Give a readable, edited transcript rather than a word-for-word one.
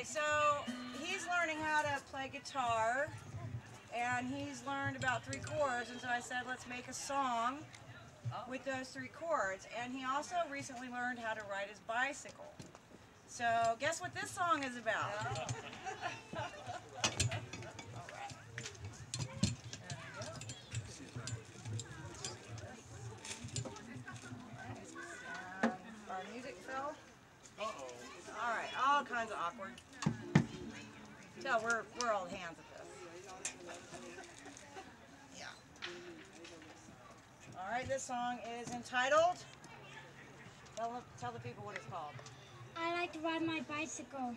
Okay, so he's learning how to play guitar, and he's learned about 3 chords, and so I said, let's make a song with those 3 chords. And he also recently learned how to ride his bicycle. So guess what this song is about? Our music fell. All right, all kinds of awkward. So we're all hands at this. Yeah. All right, this song is entitled. Tell the people what it's called. I like to ride my bicycle.